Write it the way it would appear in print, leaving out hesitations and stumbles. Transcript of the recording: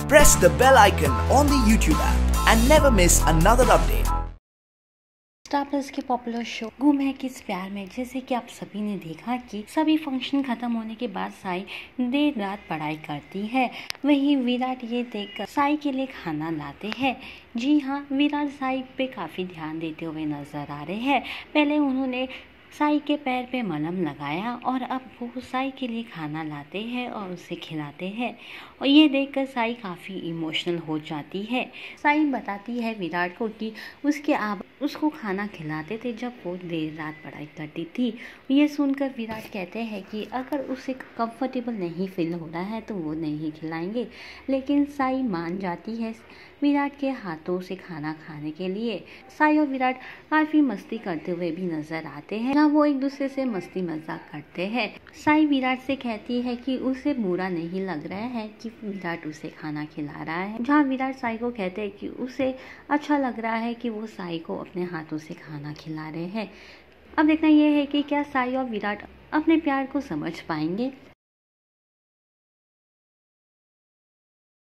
Press the bell icon on the YouTube app and never miss another update. Star plus के popular show गुम है किस प्यार में, जैसे कि आप सभी ने देखा कि सभी फंक्शन खत्म होने के बाद साई देर रात पढ़ाई करती है। वहीं विराट ये देखकर साई के लिए खाना लाते हैं। जी हाँ, विराट साई पे काफ़ी ध्यान देते हुए नजर आ रहे हैं। पहले उन्होंने साई के पैर पे मलहम लगाया और अब वो साई के लिए खाना लाते हैं और उसे खिलाते हैं। और ये देखकर साई काफ़ी इमोशनल हो जाती है। साई बताती है विराट को कि उसके आप उसको खाना खिलाते थे जब वो देर रात पढ़ाई करती थी। ये सुनकर विराट कहते हैं कि अगर उसे कंफर्टेबल नहीं फील हो रहा है तो वो नहीं खिलाएंगे, लेकिन साई मान जाती है विराट के हाथों से खाना खाने के लिए। साई और विराट काफ़ी मस्ती करते हुए भी नजर आते हैं, जहाँ वो एक दूसरे से मस्ती मजाक करते हैं। साई विराट से कहती है कि उसे बुरा नहीं लग रहा है कि विराट उसे खाना खिला रहा है, जहाँ विराट साई को कहते हैं कि उसे अच्छा लग रहा है कि वो साई को अपने हाथों से खाना खिला रहे हैं। अब देखना यह है कि क्या साई और विराट अपने प्यार को समझ पाएंगे।